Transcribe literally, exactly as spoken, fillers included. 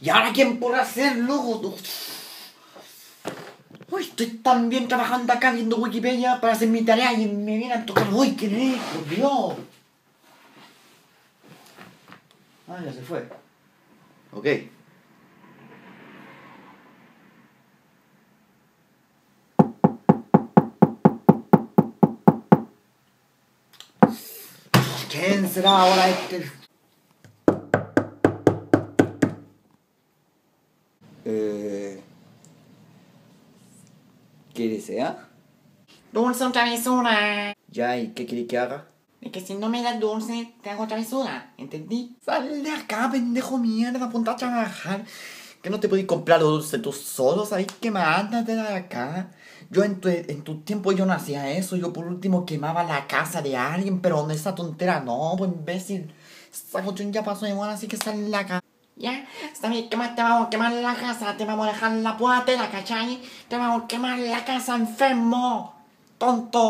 ¿Y ahora quién podrá hacerlo? Uy, estoy tan bien trabajando acá viendo Wikipedia para hacer mi tarea y me vienen a tocar. ¡Uy, qué rico, por Dios! Ah, ya se fue. Ok. ¿Quién será ahora este? Eh... ¿Qué desea? Dulce o travesura. Ya, ¿y qué quiere que haga? Es que si no me das dulce, te hago travesura. ¿Entendí? Sal de acá, pendejo mierda, ponte a trabajar. Que no te podés comprar los dulces tú solo, ¿sabes qué más? Ándate de acá. Yo en tu, en tu tiempo yo no hacía eso, yo por último quemaba la casa de alguien, pero no esa tontera, no, pues imbécil. Esa cuestión ya pasó igual, así que sal de acá. Ya, ¿sabes qué más? Te vamos a quemar la casa, te vamos a dejar la puatera, ¿cachai? Te vamos a quemar la casa, enfermo, tonto.